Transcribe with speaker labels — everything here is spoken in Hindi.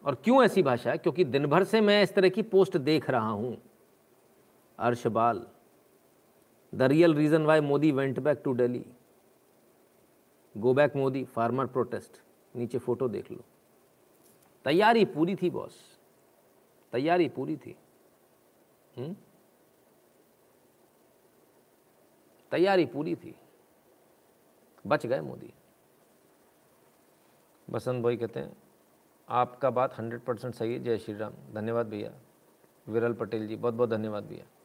Speaker 1: और क्यों ऐसी भाषा है? क्योंकि दिन भर से मैं इस तरह की पोस्ट देख रहा हूं। अर्शबाल, the real reason why Modi went back to Delhi, go back Modi, farmer protest, नीचे फोटो देख लो। तैयारी पूरी थी बॉस, तैयारी पूरी थी। तैयारी पूरी थी, बच गए मोदी। बसंत भाई कहते हैं आपका बात 100% सही है, जय श्री राम। धन्यवाद भैया। विरल पटेल जी बहुत बहुत धन्यवाद भैया।